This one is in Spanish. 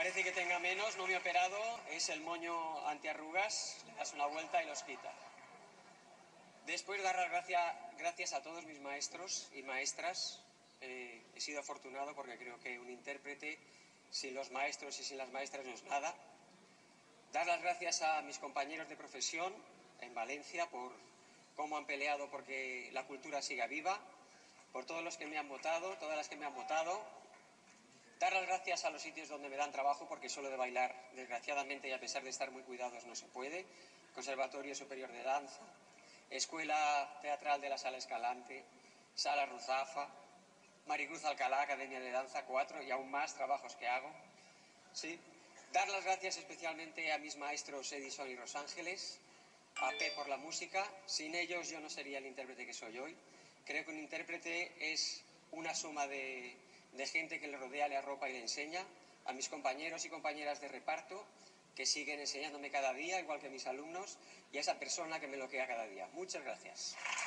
Parece que tenga menos, no me he operado, es el moño antiarrugas, le das una vuelta y los quita. Después dar las gracias a todos mis maestros y maestras. He sido afortunado porque creo que un intérprete sin los maestros y sin las maestras no es nada. Dar las gracias a mis compañeros de profesión en Valencia por cómo han peleado porque la cultura siga viva, por todos los que me han votado, todas las que me han votado. Dar las gracias a los sitios donde me dan trabajo, porque solo de bailar, desgraciadamente, y a pesar de estar muy cuidados, no se puede. Conservatorio Superior de Danza, Escuela Teatral de la Sala Escalante, Sala Ruzafa, Maricruz Alcalá, Academia de Danza, 4 y aún más trabajos que hago. ¿Sí? Dar las gracias especialmente a mis maestros Edison y Rosángeles, a P por la música. Sin ellos yo no sería el intérprete que soy hoy. Creo que un intérprete es una suma de gente que le rodea, le arropa y le enseña. A mis compañeros y compañeras de reparto que siguen enseñándome cada día, igual que mis alumnos, y a esa persona que me bloquea cada día. Muchas gracias.